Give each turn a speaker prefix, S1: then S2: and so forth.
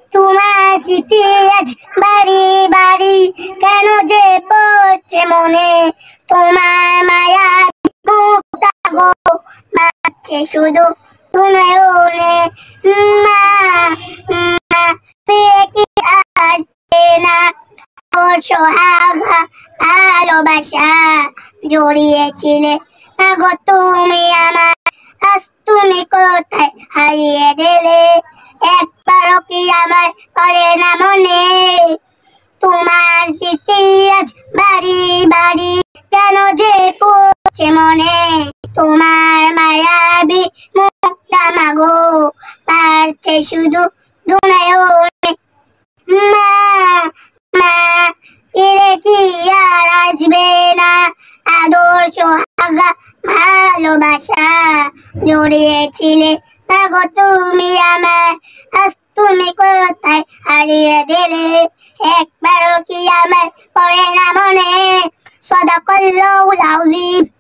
S1: তোমার স্মৃতি আজ বাড়ি বাড়ি কেন যে পড়ছে মনে, তোমার মায়া মুক্তা গো বাড়ছে শুধু নয়নে। মা মা ফিরে কি আসবে না, ওর সোহাগা ভালোবাসা জড়িয়েছিলে গো তুমি আমার, আজ তুমি কোথায় হারিয়ে গেলে, একবারও কি আমার পড়ে না মনে, তোমার স্মৃতি আজ বাড়ি বাড়ি কেন যে পড়ছে মনে, তোমার মায়াবী মুখটা মাগো পারছে শুধু নয়নে। মা মা ফিরে কি আর আসবে না, আদর সোহাগা ভালোবাসা জড়িয়েছিলে গো তুমি আমার, আজ তুমি কোথায় হারিয়ে গেলে, একবারও কি আমার পড়ে না মনে। সাদাকাল্লাহুল আযীম।